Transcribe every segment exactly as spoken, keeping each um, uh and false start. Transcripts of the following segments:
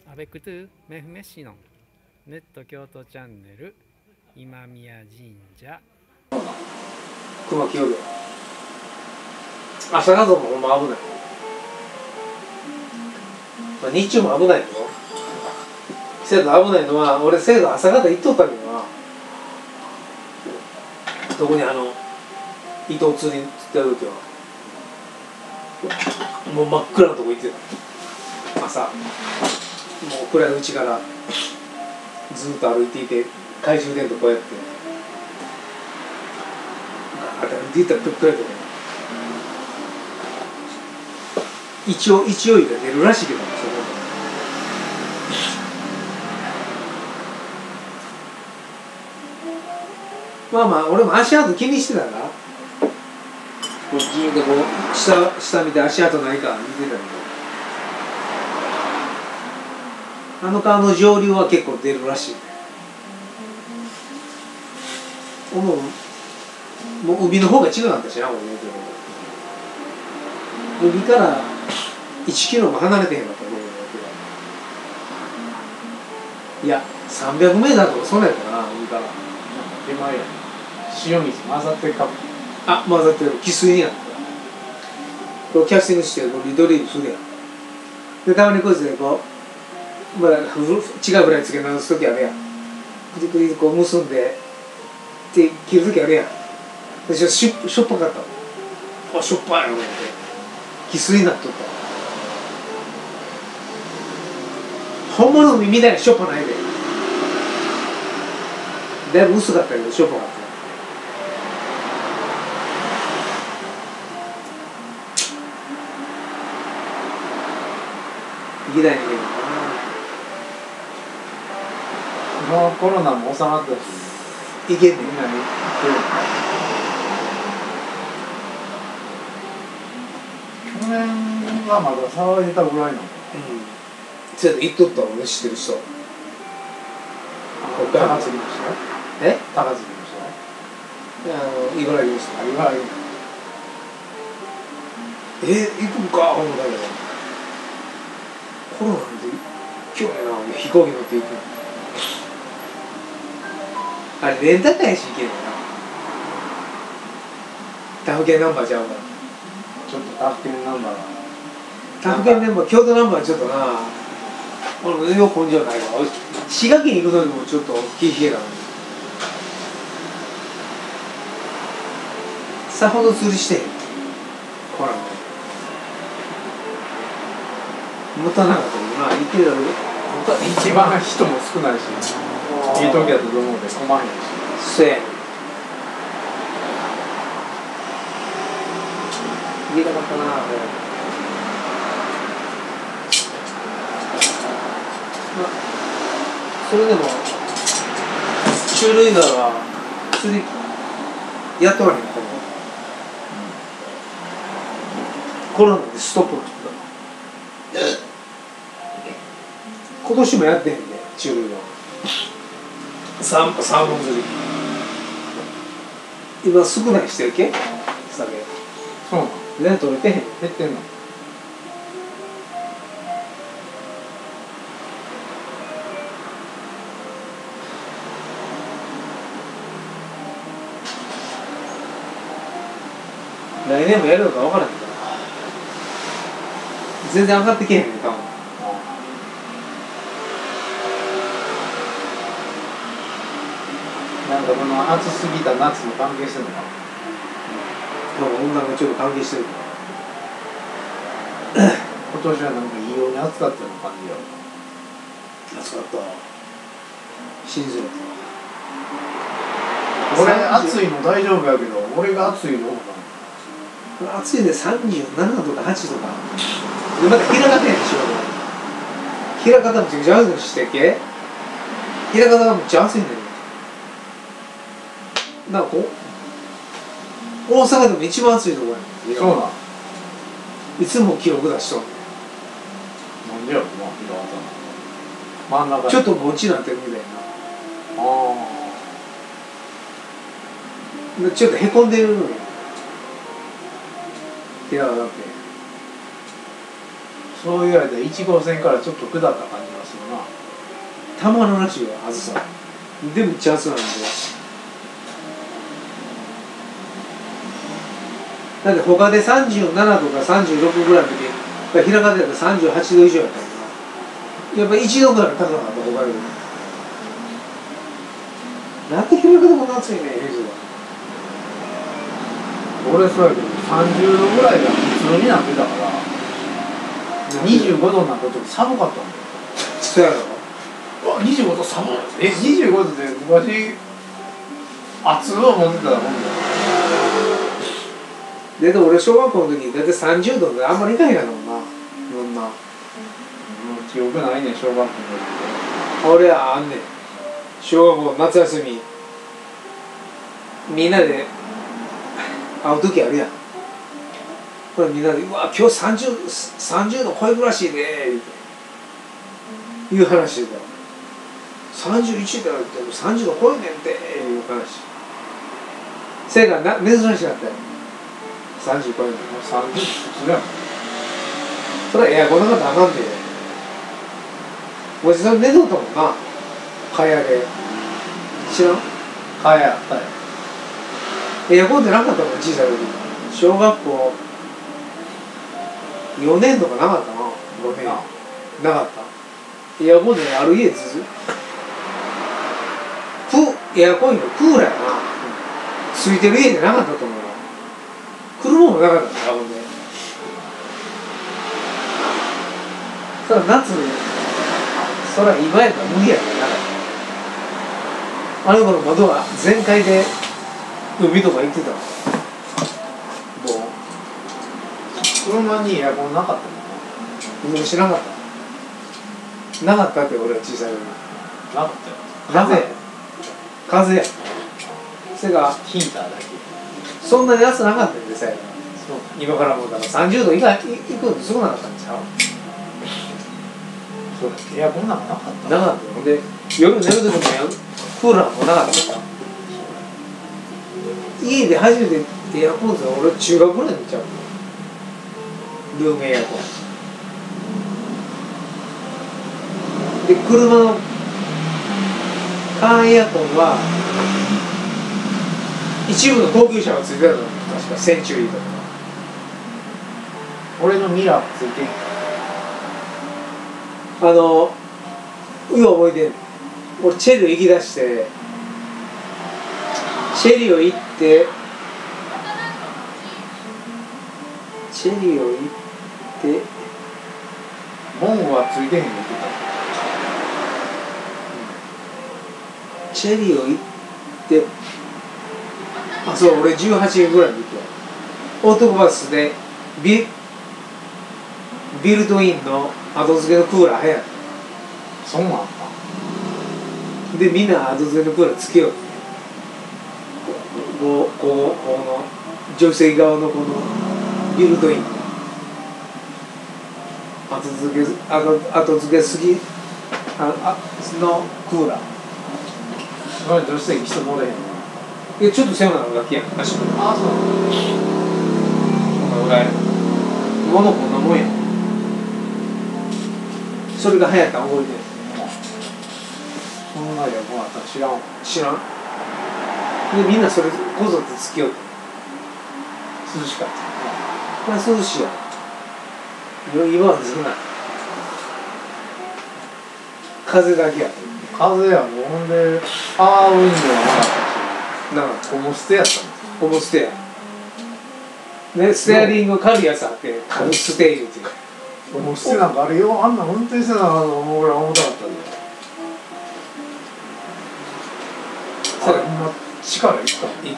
アベクトゥメフメシノンネット京都チャンネル今宮神社熊清で朝方もほんま危ない、まあ、日中も危ないよ。せやと危ないのは俺せやと朝方行っとったけどな、どこにあの糸釣り釣ってる時はもう真っ暗なとこ行ってた。朝もう暗いうちからずっと歩いていて懐中電灯こうやってガーッと歩いていったら暗いとこ一応一応が出るらしいけど、そこまあまあ俺も足跡気にしてたからこうじーっとこう下下見て足跡ないか見てたけど、あの川の上流は結構出るらしいね。もうもう海の方が近かったしな、俺言うけど海からいちキロも離れてへんかった僕の時は。いやさんびゃくメーターとかそんなんやったかな、海から。 手前や塩水混ざってるかも。 あ、混ざってる、汽水になった。こうキャスティングしてこうリドリーブするやん。でたまにこいつでこうまだ違うぐらいつけ直す時あるやん。くりくりこう結んでって切る時あるやん。でしょしょしょっぱかったわ。あ、しょっぱいよ思って汽水になっとったわ。本物の海みたいにしょっぱないで。だいぶ薄かったけどしょっぱかった。行きたいねんけどな。 もうコロナも収まったし行けんねん。 みんなに行ってる。去年はまだ騒いでたぐらいなの。 うん。それで行っとった俺知ってる人。 高杉の人？ え？ 高杉の人？ あの茨城の人。 あ、茨城。 え行くんか思ったけど。コロナで今日やな飛行機乗って行く。あれレンタカーやし行けんのな。他府県ナンバーちゃうから。 ちょっと他府県ナンバーが。 他府県ナンバー京都ナンバーちょっとな。俺よく根性ないわ。滋賀県行くのにもちょっと気冷えたのに。さほど釣りしてへん。コロナで。もったいなかったけどな、行ってるだろう。 一番人も少ないし、いい時だと思うで困んへんし。 せや。行きたかったな、これ。まあ、それでも種類がは釣りやっとらへんかったの。コロナでストップになった。今年もやってへんね、種類は。三三本釣り。今少ないしてるけ？酒。 そうなの？ 全然取れてへん。 減ってんの？ 来年もやるのか分からへんから。全然上がってけへんねん、多分。 なんかこの暑すぎた夏も関係してるのかな。 多分温暖がちょっと関係してるから。 今年はなんか異様に暑かったような感じよ。 暑かった。信じろと。 俺暑いの大丈夫やけど、俺が暑いの暑いでさんじゅうななとかはちとか。でまた平方やでしょ。平方もめちゃくちゃ暑いの知ってっけ？平方がめっちゃ暑いんだよ。なんかこう大阪でも一番暑いとこやねん。 そうなん。 いつも記録出しとんねん。 なんでやろな、平方真ん中ちょっと盆地になってるみたいな。 ああ。ちょっとへこんでるのよ。平方って。 そういう間いち号線からちょっと下った感じがするたまらんらしいよ、あずさ。でむっちゃ熱なんで。だって他でさんじゅうななとかさんじゅうろくぐらいの時が平方やったらさんじゅうはちど以上やったからやっぱいちどぐらい高かった他よりも。なんで平方こんな暑いねん言うて俺そうやけどさんじゅうどぐらいが普通になってたからにじゅうごどになった時寒かったんだよ。 た。そうやろ。 うわにじゅうごど寒い。えにじゅうごどで昔熱を飲んでたらもんだよ。 でで俺小学校の時だってさんじゅうどであんまりいかへんやろもんな。そんな。 もう記憶ないねん小学校の時。 俺はあんねん。小学校夏休みみんなで会う時あるやん。これみんなで「うわ今日さんじゅう、さんじゅうど超えるらしいで」っていう話でさんじゅういちどってもさんじゅうど超えんねんていう話。せやからな珍しかったよさんじゅう超えるの。 もうさんじゅう普通やもん。 それはエアコンなかったらあかんで。おじさん寝とったもんな蚊帳で。知らん？ 蚊帳あったよ。 エアコンってなかったもん小さい時。小学校よねんとかなかったな。ごねんなかった。エアコンである家ずつプエアコンのクーラーやな、ついてる家でなかったと思うよ。車もなかったんだほんで。そら夏そら今やったら無理やからなかった。あの頃窓は全開で海とか行ってた。 もう車にエアコンなかったもんな。 もう知らなかった。なかったって俺は小さい時。 なかったよ。 風風や。それがヒーターだけ。 そんなに暑なかったんでさ、 そう今から思うたらさんじゅうど以下行くのすごなかったんちゃう？ そうエアコンなんかなかった。 なかったよ。ほんで夜寝る時もクーラーもなかったから家で初めてエアコンって俺中学ぐらいにちゃうルームエアコンで、車のカーエアコンは一部の高級車がついてたの。確かセンチュリーとか。 俺のミラーついてん。 あのよう覚えてん。俺チェリオ行きだしてチェリオ行ってチェリオ行ってボンゴはついてへんの言ってチェリオ行ってあそう俺じゅうはちぐらいの時やオートバスでビビルトインの後付けのクーラー流行った。 た。そうなんだ。 でみんな後付けのクーラーつけようってこうこうこの助手席側のこのビルトイン後付け後後付けすぎああのクーラー。 それ助手席人乗れへんの。 いやちょっと狭なのだけやん足元ああそう。 このぐらいものこんなもんやん。それが流行ったん覚えてる。 そんなエアコンあったら知らんわ。 知らん。でみんなそれこぞってつけようって。 涼しかった。 これ涼しいやん。今はずない。風だけや。 風やもん。ほんでパワーウィンドウはなかったし。 なんかホモステやったんですよ。 ホモステや。ね、ステアリング軽いやつあって軽いステージっていう。 ホモステなんかあれよあんな運転してたの俺は重たかったで。 それ今力いった。 いったい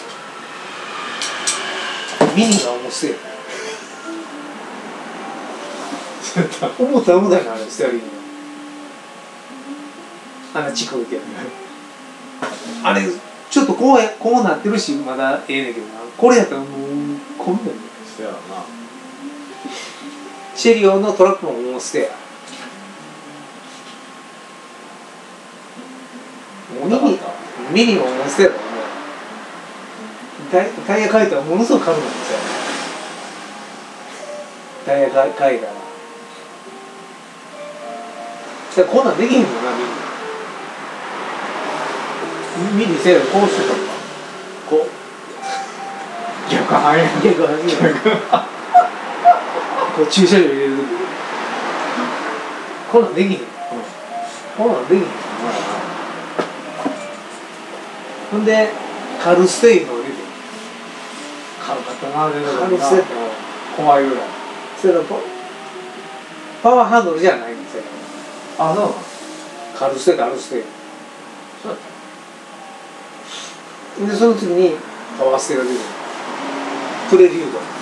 ったミニがホモステや。重たい重たいなあれステアリング。あんなチクけどあれちょっとこうやこうなってるしまだええねんけどな。これやったらもうこんなんね。 そうやろな。 シェリオのトラックもホモステや。 重たかった。 ミニもホモステやろ。タイタイヤ変えたらものすごく軽くなるんですよ。タイヤ変えたらそれこんなんできへんもんなみんなミリせよこうしてたのかこう逆半や逆半にこう駐車場入れる時こんなんできへん、うん、こんなんできへんほんでカルステインを入れて軽かったな、全然カルステイン怖いぐらい。 それのパパワーハンドルじゃないんですよあ、そう。 カルステインカルステインそうだっでその次にパワーステが出るプレリュード